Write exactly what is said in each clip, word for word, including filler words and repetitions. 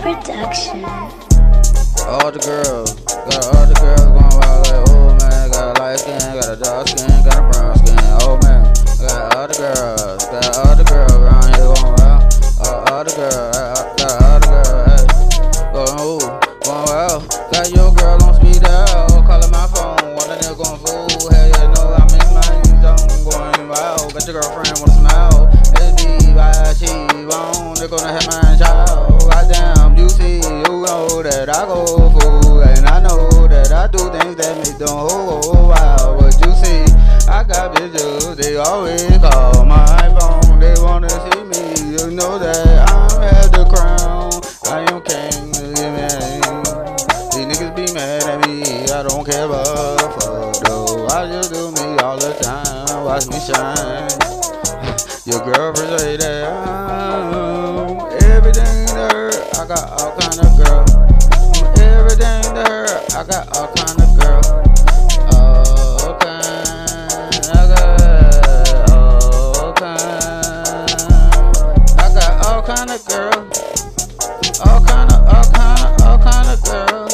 Production. All the girls, got all the girls going wild like, oh man, got a light skin, got a dark skin, got a brown skin, oh man, got all the girls, got all the girls around here going wild, uh, all the girls, uh, got all the girls, hey, going ooh, going wild, got your girl on speed dial, calling my phone, one of them going fool, hell yeah, no, I'm in my zone, going wild, got your girlfriend wanna smile, S B, by she, on, they're gonna have my child, goddamn, you see, you know that I go fool, and I know that I do things that make them whole, oh, wow, but you see, I got bitches, they always call my phone, they wanna see me, you know that I'm at the crown, I am king, yeah, man. These niggas be mad at me, I don't care about fuck though, I just do me all the time, watch me shine, your girlfriend say that I'm everything to her, I got all kind of girl, I'm everything to her, I got all kind of girl, all kind, I got all kind, I got all kind of girl, all kind of, all kind of, all kind of girl,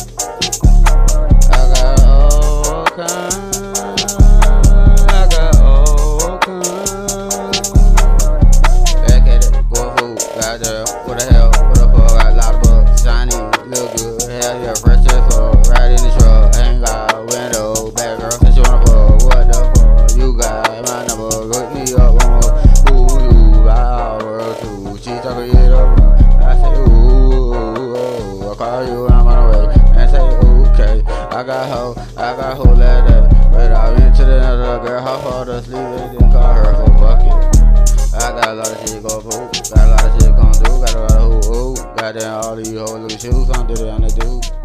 I got all kind, I got all kind, back at it, go food, got there, what the hell, what the fuck, got a lot of bucks, shiny, look good, hell yeah, fresh as fuck, right in the truck, ain't got a window, bad girl, since you wanna fuck, what the fuck, you got my number, look me up on her, ooh, you got our too, she talking it up, I say, ooh, ooh, I call you and I'm on the way, and say, okay, I got hoe, I got hoe like that, but I went to the other girl, how far to sleep, and then call her for bucket. I got a lot of shit go through, got a lot of shit come through, got a lot of who, ooh, goddamn all these hoes looking shoes, I'm doing it on the dude.